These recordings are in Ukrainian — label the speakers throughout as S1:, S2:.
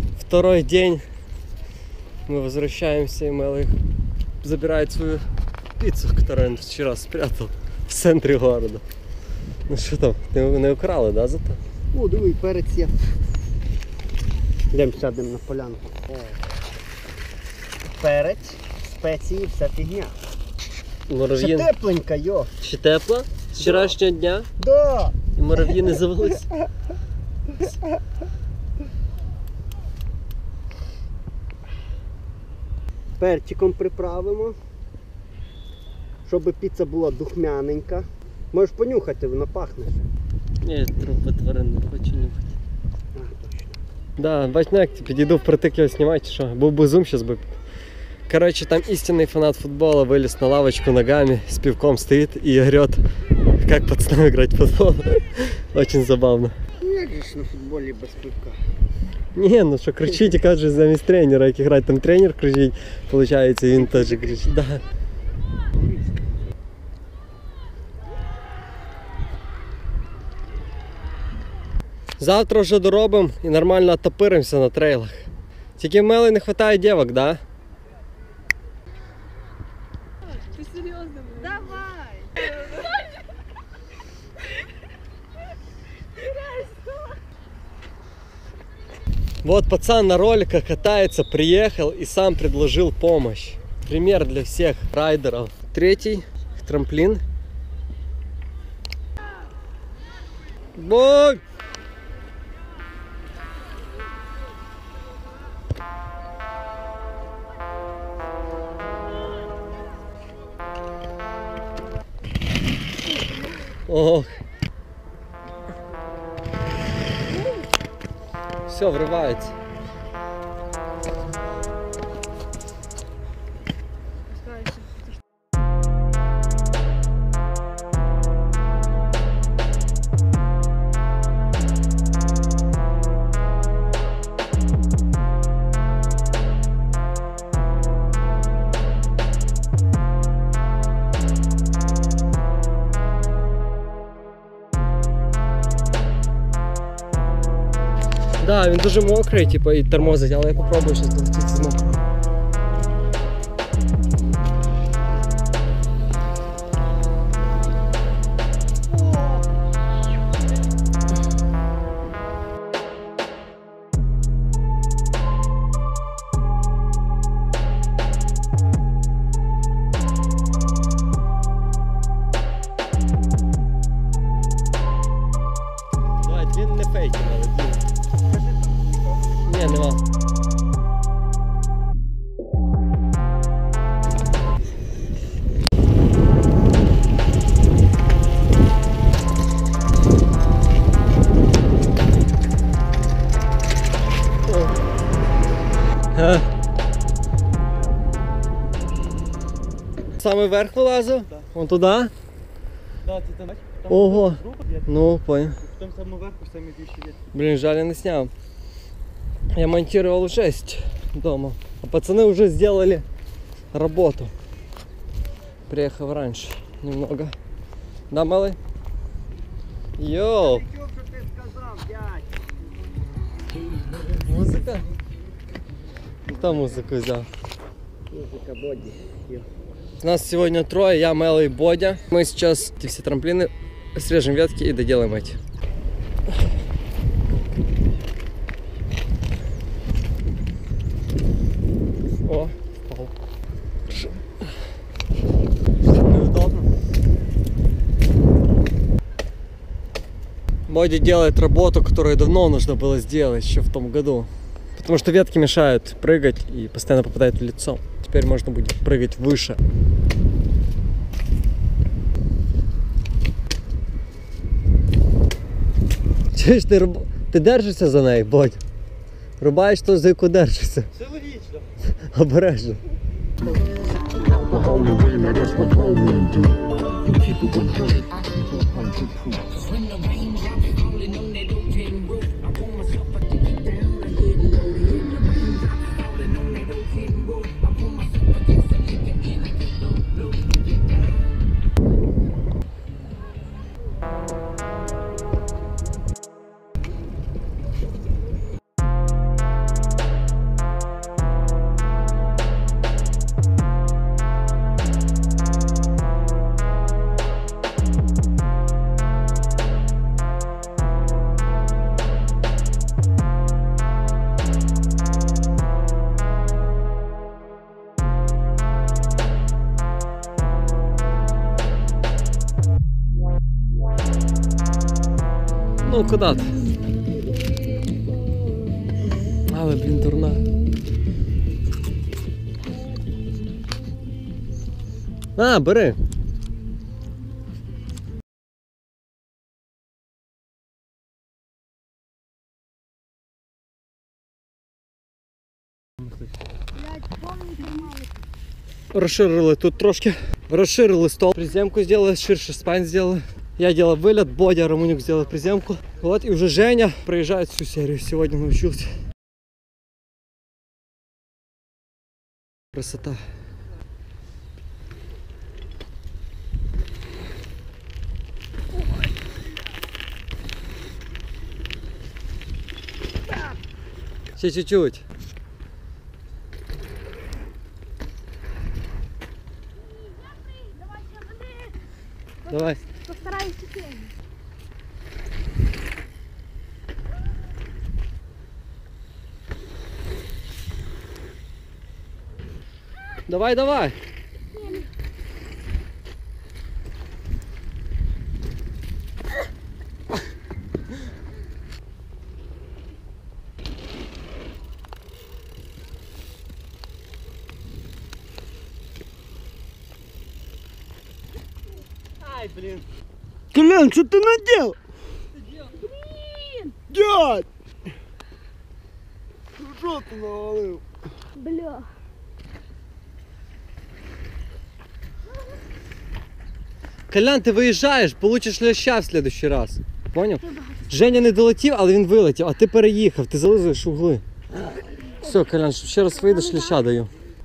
S1: Второй день мы возвращаемся, и Мелый забирает свою пиццу, которую он вчера спрятал в центре города. Ну що там, не украли, да, зато?
S2: О, диви, перець є. Йдемо сядемо на полянку. Перець, спеції, вся фігня. Ще тепленька, йо.
S1: Ще тепла? З вчорашнього дня?
S2: Да.
S1: І мурав'ї не завелись?
S2: Перчиком приправимо, щоб піца була духмяненька. Можеш понюхати, вона пахне.
S1: Ні, трупи тварин не хочу нюхати.
S2: А, точно.
S1: Да, бач, як підійду впритик його знімати, чи що? Був би зум, зараз би. Короче, там истинный фанат футбола вылез на лавочку ногами, с пивком стоит и орет, как пацанам играть в футбол. Очень забавно.
S2: Ну як же ж на футболі без пивка?
S1: Не, ну что, кричите, как же замість тренера, як играть, там тренер кричить, получается, и он тоже кричит, да. Завтра вже доробимо і нормально оттопиримося на трейлах. Тільки в Мелі не вистачає дівок, да?
S3: Ты серьезно? Давай!
S1: Вот пацан на роликах катается, приехал и сам предложил помощь. Пример для всех райдеров. Третий трамплин. Бой! Ох. Все, врывается. Да, він дуже мокрий, типу, і тормозить, але я попробую щось долетіти з мокрого. Давай, він не фейки, але він. Ні, нема. Саме вверх вилазив?
S4: Да.
S1: Вон туди?
S4: Да, ты там,
S1: Ого.
S4: группа,
S1: Ну, понял.
S4: там самый верх, самые вещи ветки.
S1: Блин, жаль, я не снял. Я монтировал жесть дома. А пацаны уже сделали работу. Приехал раньше немного. Да, малый? Йоу!
S2: Що ти сказав, дядь?
S1: Музыка? Кто музыку взял?
S2: Музика боді.
S1: Нас сегодня трое, я, Мелый и Бодя. Мы сейчас эти все трамплины срежем ветки и доделаем эти. О, впал. Неудобно. Бодя делает работу, которую давно нужно было сделать, еще в том году. Потому что ветки мешают прыгать и постоянно попадают в лицо. Теперь можно будет прыгать выше. Чуєш, ти держишся за неї, Бодь? Рубаєш то, за яку держишся.
S4: Все логично.
S1: Обережно. Ну, куди ти? Але, блін, дурна. А, бери. Розширили тут трошки. Розширили стол. Приземку сделали, ширше спайн сделали. Я делал вылет, Бодя, Романюк сделал приземку. Вот, и уже Женя проезжает всю серию. Сегодня научился. Красота. Еще чуть-чуть. Давай.
S3: Постараюсь теперь.
S1: Давай, давай.
S2: Ай, блін.
S5: Колян, що ти надел?
S3: Блин!
S5: Дядь! Ну що ти навалив?
S3: Бля.
S1: Колян, ти виїжджаєш, получиш ляща в следующий раз. Поняв? Женя не долетів, але він вилетів, а ти переїхав, ти зализуєш угли. Все, Колян, щоб ще раз вийдеш, ляща даю.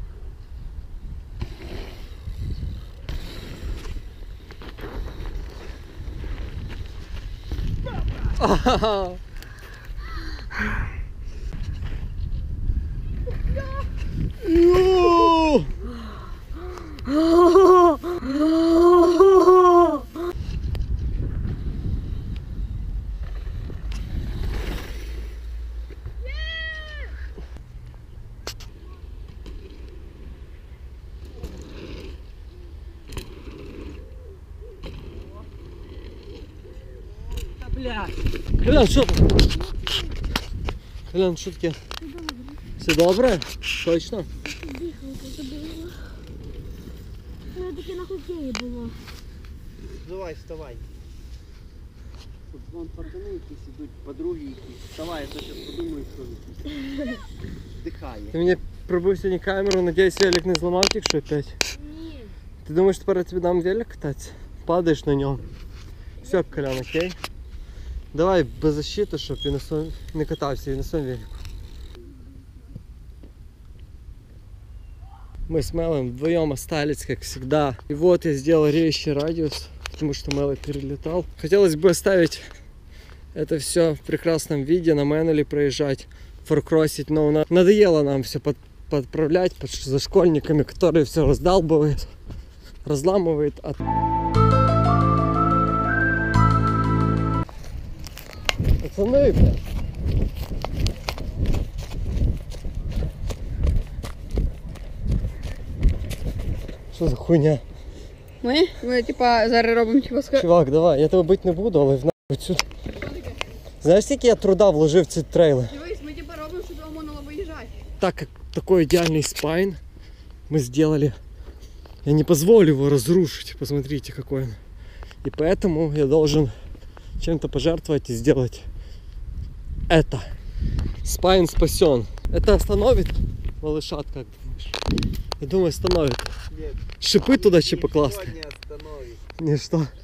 S1: Ага.
S5: Йо!
S1: Колян, що там? Колян, що таке? Все добре? Точно?
S3: Дихалка забила. Ну, таке на хокеї було.
S2: Давай, вставай. Тут вон пацани якісь ідуть, подруги якісь. Вставай, а то зараз подумаю, що якісь. Дихає.
S1: Ти мені пробив сьогодні камеру, надіюсь, велик не зламав тільки що опять.
S3: Ні.
S1: Ти думаєш, тепер я тобі дам велик кататися? Падаєш на ньому. Все, Колян, окей? Давай без защиты, щоб він не катався і на своєму велику. Мы с Мелом вдвоем остались, как всегда. И вот я сделал рейщий радиус, потому что Мел перелетал. Хотелось бы оставить это все в прекрасном виде, на Менеле проезжать, форкросить, но надоело нам все подправлять за школьниками, которые все раздалбывают, разламывают. Пацаны, бля. Що за хуйня?
S3: Ми типа зараз робимо
S1: Чувак, давай, я тебе бити не буду, але в нахуй сюди. Знаєш, скільки я труда вложив в ці трейли?
S3: Дивись, ми типа робимо, щоб можна було виїжджати.
S1: Так как такой идеальный спайн мы сделали, я не позволю его разрушить. Посмотрите, какой он. И поэтому я должен чем-то пожертвовать и сделать это. Спайн спасен. Это остановит малышат, как думаешь? Я думаю, остановит.
S2: Нет.
S1: Шипы туда ще покласти.
S2: Не остановить.
S1: Не что?
S2: Нет.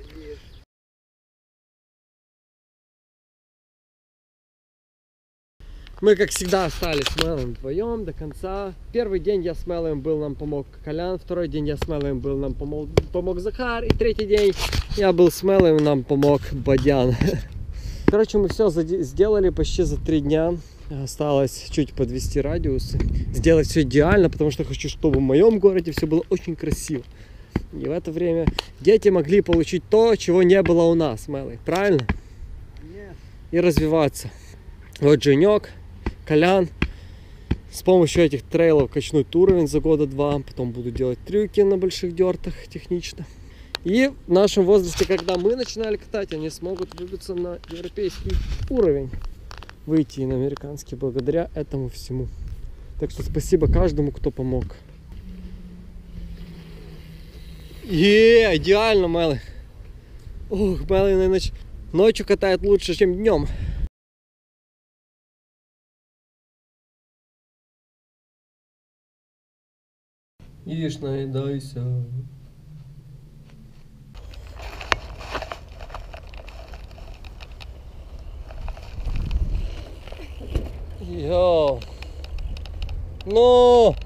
S1: Мы, как всегда, остались с Мелом вдвоем до конца. Первый день я с Мелом был, нам помог Колян. Второй день я с Мелом был, нам помог Захар. И третий день я был с Мелом, нам помог Бодян. Короче, мы все сделали почти за 3 дня. Осталось чуть подвести радиус, сделать все идеально, потому что хочу, чтобы в моем городе все было очень красиво. И в это время дети могли получить то, чего не было у нас, Мелой. Правильно?
S2: Нет.
S1: И развиваться. Вот Женек, Колян. С помощью этих трейлов качнуть уровень за года 2. Потом буду делать трюки на больших дертах технично. И в нашем возрасте, когда мы начинали катать, они смогут выбиться на европейский уровень, выйти и на американский благодаря этому всему. Так что спасибо каждому, кто помог. Идеально, Мелы. Ух, Мелы ночью катает лучше, чем днем. Ешь, наедайся. Йоу. Ну!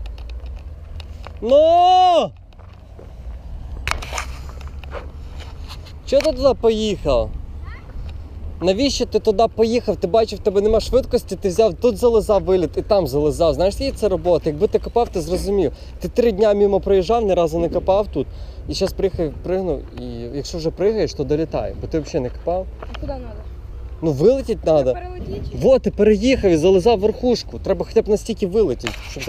S1: Ну! Чого ти туди поїхав? Навіщо ти туди поїхав? Ти бачив, в тебе нема швидкості, ти взяв, тут зализав виліт і там зализав. Знаєш, скільки це робота? Якби ти копав, ти зрозумів. Ти 3 дня мимо проїжджав, ні разу не копав тут. І зараз приїхав, пригнув, і якщо вже пригаєш, то долітай, бо ти взагалі не копав.
S3: А куди треба?
S1: Ну вилетіть треба.
S3: Перелетіть?
S1: Вот, ти переїхав і зализав верхушку. Треба хоча б настільки вилетіти, щоб